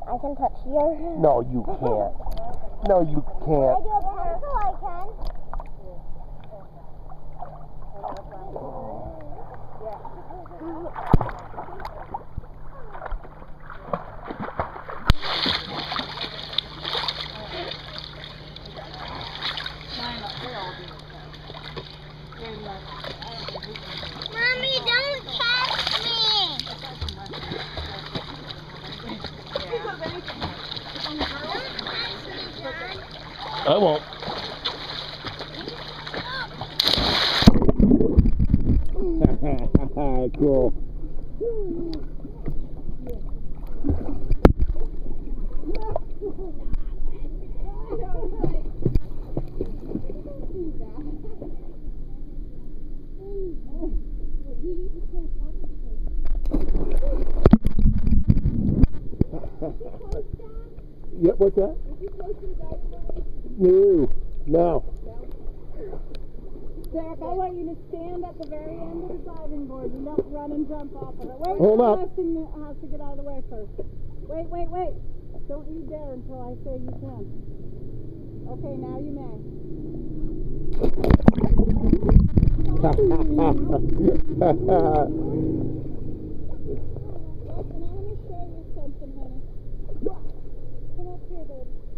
I can touch yours. No, you can't. No, you can't. I do a pencil, I can. Mommy, don't catch me. I won't. Cool. Yep, what's that? No. No. Derek, I want you to stand at the very end of the diving board. You don't run and jump off of it. Wait, hold up. Weston has to get out of the way first. Wait, wait, wait. Don't you dare until I say you can. Okay, now you may. Weston, I want to show you something, honey. Come up here, baby.